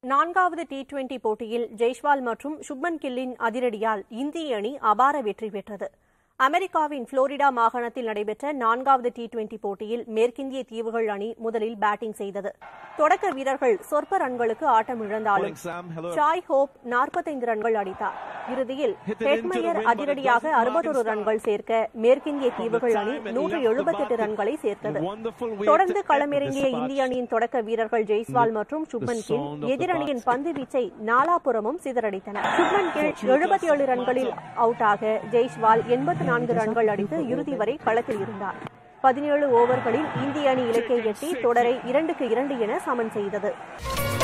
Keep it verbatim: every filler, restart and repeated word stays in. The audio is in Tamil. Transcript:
நான்காவது டி டுவெண்டி போட்டியில் ஜெய்ஸ்வால் மற்றும் சுப்மன் கில்லின் அதிரடியால் இந்திய அணி அபார வெற்றி பெற்றது. அமெரிக்காவின் புளோரிடா மாகாணத்தில் நடைபெற்ற நான்காவது டி டுவெண்டி போட்டியில் மேற்கிந்திய தீவுகள் அணி முதலில் பேட்டிங் செய்தது. தொடக்க வீரர்கள் சொற்ப ரன்களுக்கு ஆட்டமிழந்தாலும் ஷாய் ஹோப் நாற்பத்தைந்து ரன்கள் அடித்தார். இறுதியில் ஹெட்மயர் அதிரடியாக அறுபத்தொரு ரன்கள் சேர்க்க மேற்கிந்திய தீவுகள் அணி நூற்று எழுபத்தெட்டு ரன்களை சேர்த்தது. தொடர்ந்து களமிறங்கிய இந்திய அணியின் தொடக்க வீரர்கள் ஜெய்ஸ்வால் மற்றும் சுப்மன் கில் எதிரணியின் பந்து வீச்சை நாலாபுறமும் சிதறடித்தனர். சுப்மன் கில் எழுபத்தி ஏழு ரன்களில் அவுட் ஆக ஜெய்ஸ்வால் எண்பத்தி நான்கு ரன்கள் அடித்து இறுதி வரை களத்தில் இருந்தார். பதினேழு ஓவர்களில் இந்திய அணி இலக்கை எட்டி தொடரை இரண்டுக்கு இரண்டு என சமன் செய்தது.